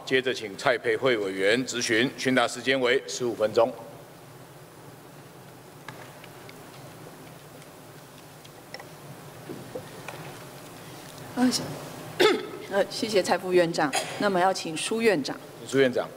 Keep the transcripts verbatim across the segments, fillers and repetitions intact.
接着请蔡培慧委员质询，询答时间为十五分钟。 呃，呃，谢谢蔡副院长。那么要请苏院长。 苏院长。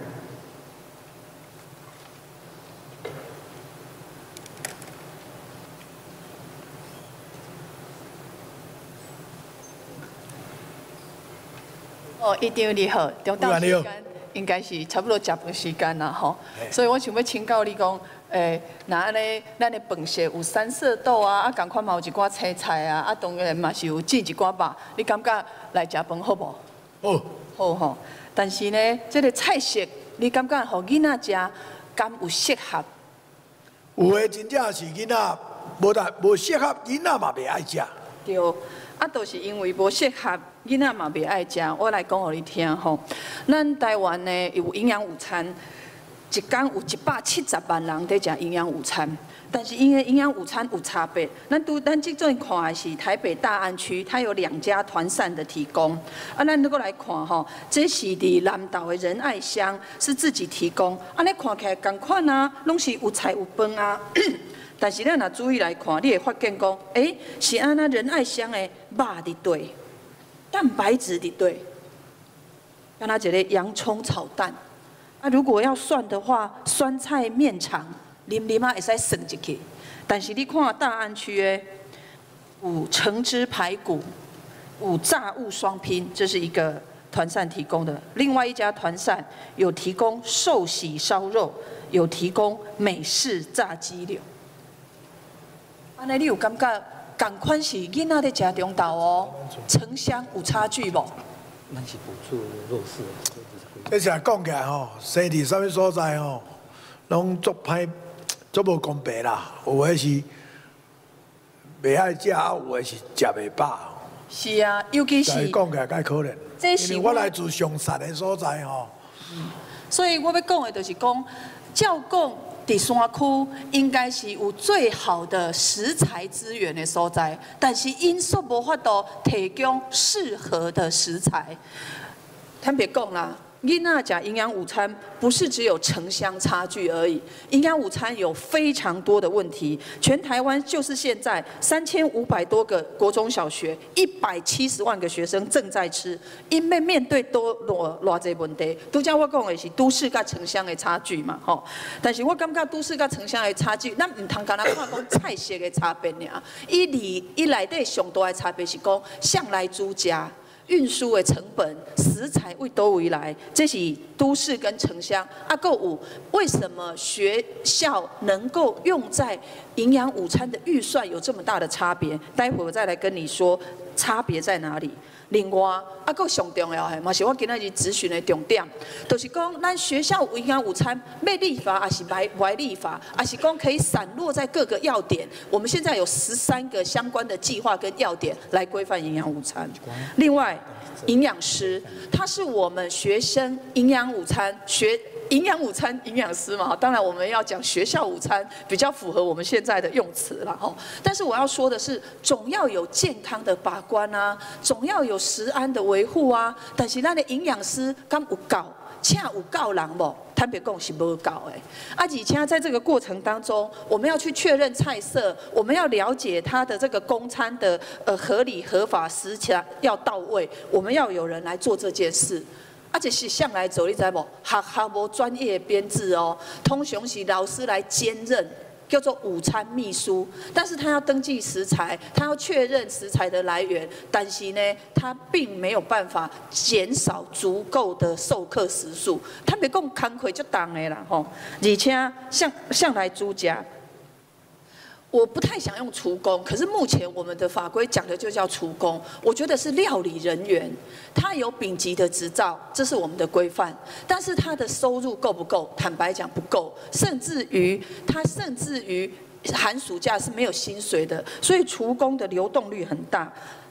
哦，一定你好，中昼时间应该是差不多食饭时间啦吼，所以我想要请教你讲。 诶，那安尼，咱的饭色有三色豆啊，啊，共款嘛有一寡青菜啊，啊，当然嘛是有煎一寡肉，你感觉来食饭好无？ 好， 好吼。但是呢，这个菜色，你感觉互囡仔食，敢有适合？ 有诶，真正是囡仔无大无适合，囡仔嘛袂爱食。 对，啊，就是因为无适合，囡仔嘛袂爱食。我来讲互你听吼，咱台湾呢有营养午餐。 一天有一百七十万人在食营养午餐，但是因为营养午餐有差别。咱拄咱即阵看的是台北大安区，它有两家团膳的提供。啊，咱如果来看吼，这是伫南投的仁爱乡是自己提供。安尼看起来同款啊，拢是有菜有饭啊。但是咱若注意来看，你会发现讲，诶、欸，是安那仁爱乡的肉伫对，蛋白质伫对，敢若一个洋葱炒蛋。 啊，如果要算的话，酸菜面肠，啉啉啊会使算进去。但是你看大安区诶，有橙汁排骨，有炸物双拼，这是一个团膳提供的。另外一家团膳有提供寿喜烧肉，有提供美式炸鸡柳。安尼你有感觉同款是囡仔在食中昼哦，城乡有差距无？ 咱是补助弱势。 这是讲起来吼，生伫啥物所在吼，拢足歹，足无公平啦。有诶是袂爱食，啊有诶是食袂饱。 是啊，尤其是讲起来介可怜，因为我来自上山诶所在吼。 嗯，所以我要讲的就是讲，照讲伫山区应该是有最好的食材资源的所在，但是因素无法度提供适合的食材。坦白讲啦。 囡仔食营养午餐不是只有城乡差距而已，营养午餐有非常多的问题。全台湾就是现在三千五百多个国中小学，一百七十万个学生正在吃，因为面对多偌偌济问题。拄则我讲的是都市甲城乡的差距嘛，吼。但是我感觉都市甲城乡的差距，咱唔通干那看讲菜色的差别尔，伊里伊内底上大的差别是讲向来煮食。 运输的成本、食材为多为来，这是都市跟城乡。啊，够有为什么学校能够用在营养午餐的预算有这么大的差别？待会我再来跟你说差别在哪里。另外，啊，够上重要的，嘛是我今仔日咨询的重点，就是讲咱学校有营养午餐要立法，还是白白立法，还是讲可以散落在各个要点。我们现在有十三个相关的计划跟要点来规范营养午餐。另外，营养师他是我们学生营养午餐学。 营养午餐营养师嘛，当然我们要讲学校午餐比较符合我们现在的用词啦吼。但是我要说的是，总要有健康的把关啊，总要有食安的维护啊。但是咱的营养师敢有够，请有够人无？坦白讲是无够的。啊，而且在这个过程当中，我们要去确认菜色，我们要了解它的这个供餐的呃合理合法食材要到位，我们要有人来做这件事。 啊，就是向来走，你知无？学校无专业编制哦，通常是老师来兼任，叫做午餐秘书。但是他要登记食材，他要确认食材的来源，但是呢，他并没有办法减少足够的授课时数。他别讲工课就重的啦吼，而且向向来主家。 我不太想用厨工，可是目前我们的法规讲的就叫厨工，我觉得是料理人员，他有丙级的执照，这是我们的规范，但是他的收入够不够？坦白讲不够，甚至于他甚至于寒暑假是没有薪水的，所以厨工的流动率很大。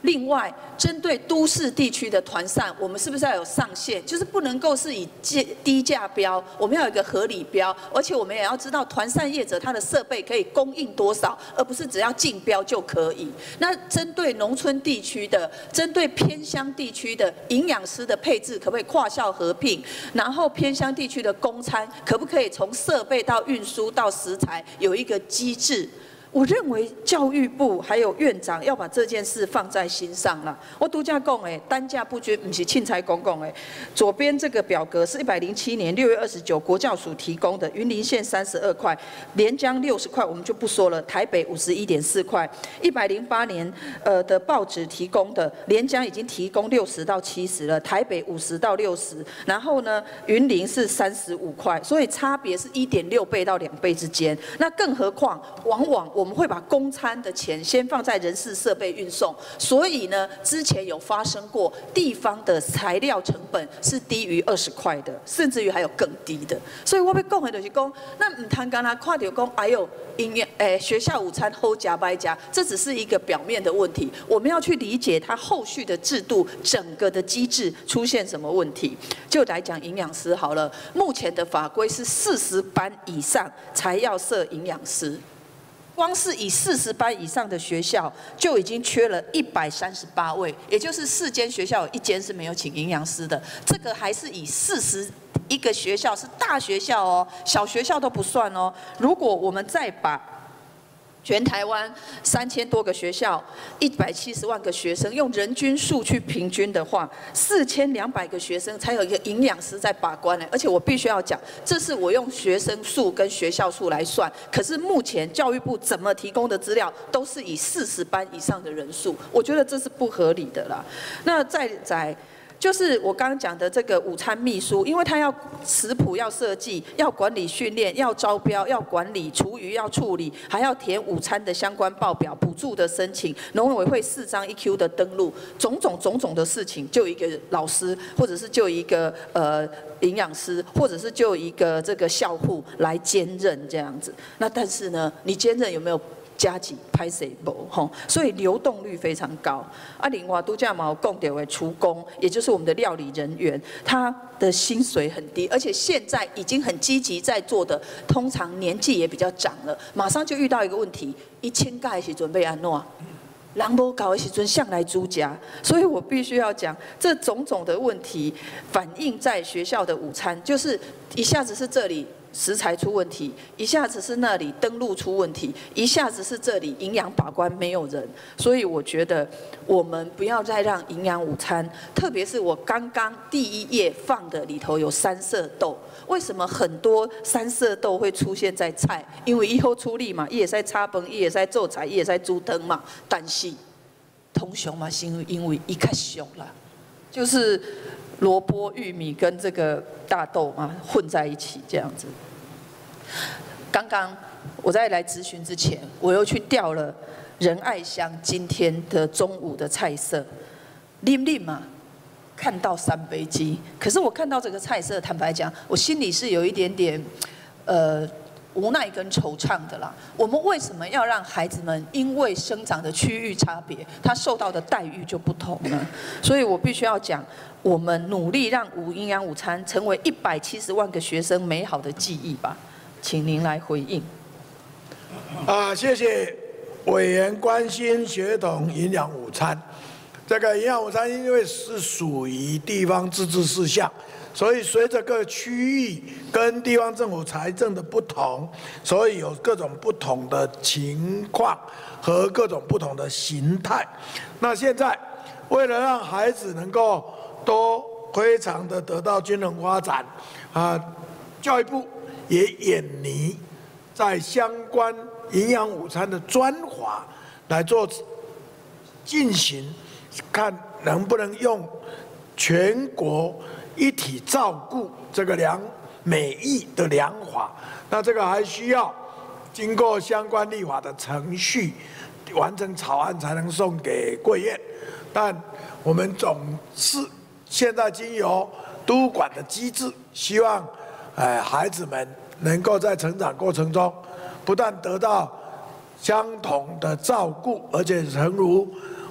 另外，针对都市地区的团膳，我们是不是要有上限？就是不能够是以低价标，我们要有一个合理标，而且我们也要知道团膳业者他的设备可以供应多少，而不是只要竞标就可以。那针对农村地区的，针对偏乡地区的营养师的配置，可不可以跨校合并？然后偏乡地区的供餐，可不可以从设备到运输到食材有一个机制？我认为教育部还有院长要把这件事放在心上了。我独家讲诶，单价不均，不是钦差公共诶。左边这个表格是一百零七年六月二十九国教署提供的，云林县三十二块，连江六十块，我们就不说了，台北五十一点四块。一百零八年呃的报纸提供的，连江已经提供六十到七十了，台北五十到六十，然后呢，云林是三十五块，所以差别是一点六倍到两倍之间。那更何况，往往我们会把供餐的钱先放在人事设备运送，所以呢，之前有发生过地方的材料成本是低于二十块的，甚至于还有更低的。所以我要讲的就是讲，那唔通干他看到讲，哎呦，营养诶学校午餐好加白加，这只是一个表面的问题，我们要去理解它后续的制度整个的机制出现什么问题。就来讲营养师好了，目前的法规是四十班以上才要设营养师。光是以四十班以上的学校就已经缺了一百三十八位，也就是四间学校有一间是没有请营养师的。这个还是以四十一个学校是大学校哦，小学校都不算哦。如果我们再把全台湾三千多个学校，一百七十万个学生，用人均数去平均的话，四千两百个学生才有一个营养师在把关呢。而且我必须要讲，这是我用学生数跟学校数来算，可是目前教育部怎么提供的资料都是以四十班以上的人数，我觉得这是不合理的啦。那再在。就是我刚刚讲的这个午餐秘书，因为他要食谱要设计，要管理训练，要招标，要管理厨余要处理，还要填午餐的相关报表、补助的申请、农委会四张一 Q 的登录，种种种种的事情，就一个老师，或者是就一个呃营养师，或者是就一个这个校护来兼任这样子。那但是呢，你兼任有没有？加急拍摄无吼，所以流动率非常高。啊，另外都价毛供点为厨工，也就是我们的料理人员，他的薪水很低，而且现在已经很积极在做的，通常年纪也比较长了，马上就遇到一个问题：一千盖的时准备安怎？人无搞的时阵向来租家，所以我必须要讲，这种种的问题反映在学校的午餐，就是一下子是这里。食材出问题，一下子是那里登录出问题，一下子是这里营养把关没有人，所以我觉得我们不要再让营养午餐，特别是我刚刚第一页放的里头有三色豆，为什么很多三色豆会出现在菜？因为以后出力嘛，伊也在插饭，伊也在做菜，伊也在煮汤嘛，但是通常嘛是因为伊较俗啦，就是萝卜、玉米跟这个大豆嘛混在一起这样子。刚刚我在来咨询之前，我又去调了仁爱乡今天的中午的菜色，拎拎嘛，看到三杯鸡，可是我看到这个菜色，坦白讲，我心里是有一点点，呃。无奈跟惆怅的啦，我们为什么要让孩子们因为生长的区域差别，他受到的待遇就不同呢？所以我必须要讲，我们努力让无营养午餐成为一百七十万个学生美好的记忆吧，请您来回应。 啊，谢谢委员关心学童营养午餐。这个营养午餐因为是属于地方自治事项。所以随着各区域跟地方政府财政的不同，所以有各种不同的情况和各种不同的形态。那现在为了让孩子能够都非常的得到均衡发展，啊，教育部也研拟在相关营养午餐的专法来做进行，看能不能用全国。一体照顾这个良美意的良法，那这个还需要经过相关立法的程序，完成草案才能送给贵院。但我们总是现在经由督管的机制，希望，呃，孩子们能够在成长过程中，不但得到相同的照顾，而且诚如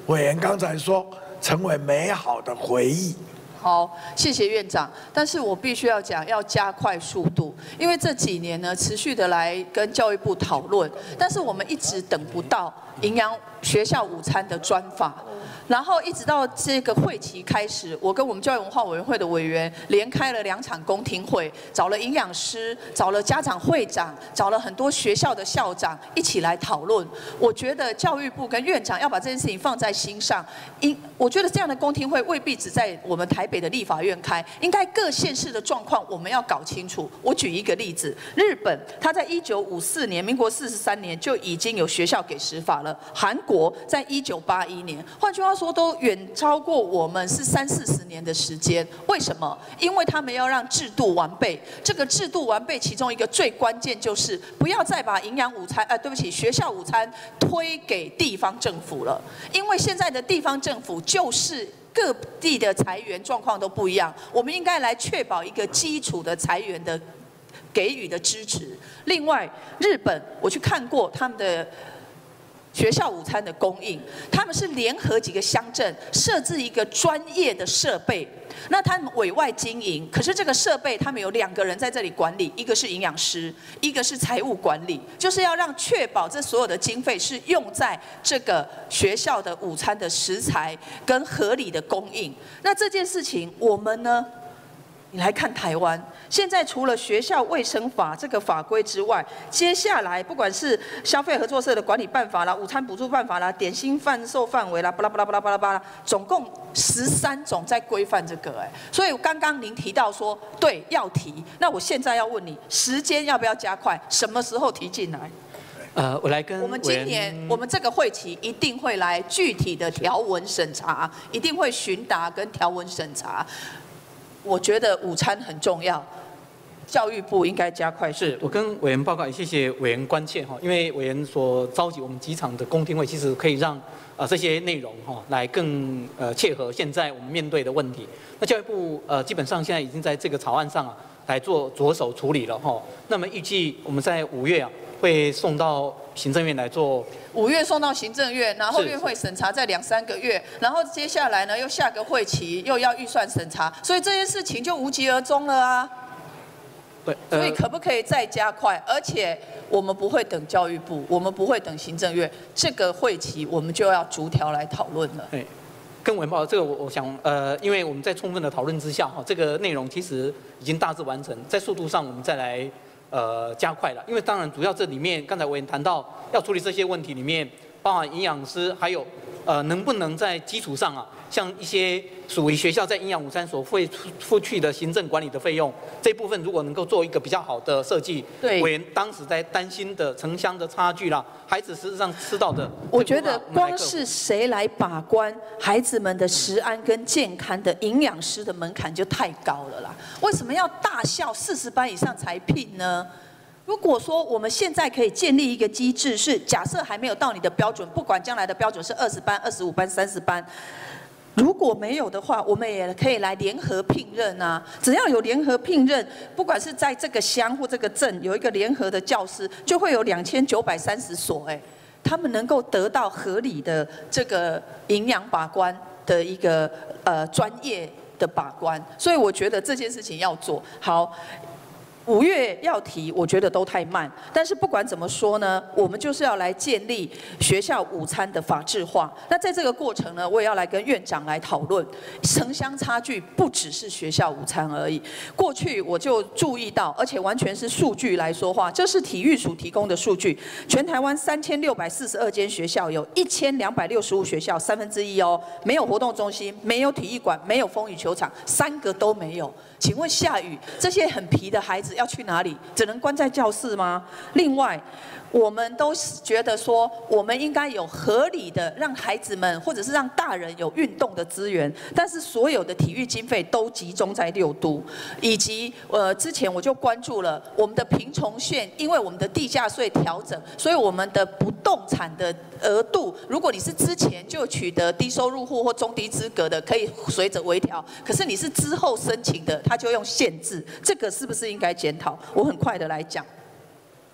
委员刚才说，成为美好的回忆。 好，谢谢院长。但是我必须要讲，要加快速度，因为这几年呢，持续的来跟教育部讨论，但是我们一直等不到营养学校午餐的专法。然后一直到这个会期开始，我跟我们教育文化委员会的委员连开了两场公听会，找了营养师，找了家长会长，找了很多学校的校长一起来讨论。我觉得教育部跟院长要把这件事情放在心上。因我觉得这样的公听会未必只在我们台北的立法院开，应该各县市的状况我们要搞清楚。我举一个例子，日本它在一九五四年，民国四十三年就已经有学校给食法了。韩国在一九八一年，换句话说，说都远超过我们是三四十年的时间。为什么？因为他们要让制度完备。这个制度完备，其中一个最关键就是不要再把营养午餐，呃，对不起，学校午餐推给地方政府了。因为现在的地方政府就是各地的财源状况都不一样，我们应该来确保一个基础的财源的给予的支持。另外，日本我去看过他们的学校午餐的供应，他们是联合几个乡镇设置一个专业的设备，那他们委外经营，可是这个设备他们有两个人在这里管理，一个是营养师，一个是财务管理，就是要让确保这所有的经费是用在这个学校的午餐的食材跟合理的供应。那这件事情我们呢？你来看台湾，现在除了学校卫生法这个法规之外，接下来不管是消费合作社的管理办法啦、午餐补助办法啦、点心贩售范围啦，巴拉巴拉巴拉巴拉巴拉，总共十三种在规范这个哎。所以刚刚您提到说，对，要提，那我现在要问你，时间要不要加快？什么时候提进来？ 呃，我来跟我们今年我们这个会期一定会来具体的条文审查，一定会询答跟条文审查。我觉得午餐很重要，教育部应该加快。 是我跟委员报告，也谢谢委员关切哈，因为委员所召集我们几场的公听会，其实可以让呃这些内容哈来更呃切合现在我们面对的问题。那教育部呃基本上现在已经在这个草案上啊来做着手处理了哈。那么预计我们在五月啊会送到行政院来做。 五月送到行政院，然后院会审查在两三个月，然后接下来呢又下个会期又要预算审查，所以这件事情就无疾而终了啊。 对，呃、 所以可不可以再加快？而且我们不会等教育部，我们不会等行政院，这个会期我们就要逐条来讨论了。 对，跟委员报告这个我我想呃，因为我们在充分的讨论之下哈，这个内容其实已经大致完成，在速度上我们再来。呃，加快了，因为当然主要这里面，刚才委员谈到要处理这些问题里面，包含营养师，还有呃能不能在基础上啊，像一些属于学校在营养午餐所会付去的行政管理的费用这部分，如果能够做一个比较好的设计， 对， 委员当时在担心的城乡的差距啦，孩子实际上吃到的， 我觉得光是谁来把关孩子们的食安跟健康的营养师的门槛就太高了啦。为什么要大校四十班以上才聘呢？如果说我们现在可以建立一个机制，是假设还没有到你的标准，不管将来的标准是二十班、二十五班、三十班，如果没有的话，我们也可以来联合聘任啊。只要有联合聘任，不管是在这个乡或这个镇有一个联合的教师，就会有两千九百三十所哎，他们能够得到合理的这个营养把关的一个呃专业的把关。所以我觉得这件事情要做好。五月要提，我觉得都太慢。但是不管怎么说呢，我们就是要来建立学校午餐的法制化。那在这个过程呢，我也要来跟院长来讨论，城乡差距不只是学校午餐而已。过去我就注意到，而且完全是数据来说话，这是体育署提供的数据。全台湾三千六百四十二间学校，有一千两百六十五学校，三分之一哦，没有活动中心，没有体育馆，没有风雨球场，三个都没有。请问下雨，这些很皮的孩子要去哪里？只能关在教室吗？另外，我们都觉得说，我们应该有合理的让孩子们，或者是让大人有运动的资源，但是所有的体育经费都集中在六都，以及呃，之前我就关注了我们的贫穷县，因为我们的地价税调整，所以我们的不动产的额度，如果你是之前就取得低收入户或中低资格的，可以随着微调；可是你是之后申请的，他就用限制，这个是不是应该检讨？我很快的来讲。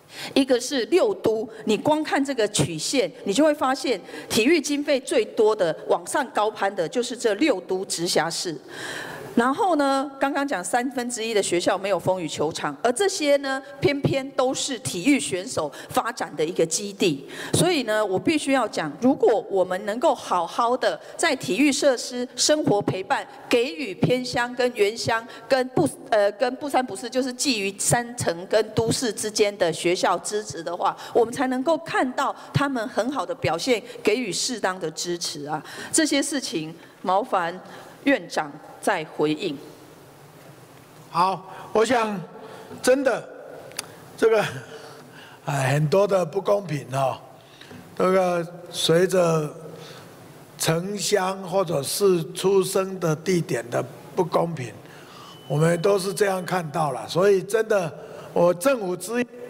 一个是六都，你光看这个曲线，你就会发现体育经费最多的、往上高攀的，就是这六都直辖市。然后呢，刚刚讲三分之一的学校没有风雨球场，而这些呢，偏偏都是体育选手发展的一个基地。所以呢，我必须要讲，如果我们能够好好的在体育设施、生活陪伴，给予偏乡跟原乡跟不呃跟不三不四，就是基于山城跟都市之间的学校支持的话，我们才能够看到他们很好的表现，给予适当的支持啊。这些事情，麻烦院长再回应。 好，我想真的这个哎很多的不公平哦，这个随着城乡或者是出生的地点的不公平，我们都是这样看到了。所以真的，我政府之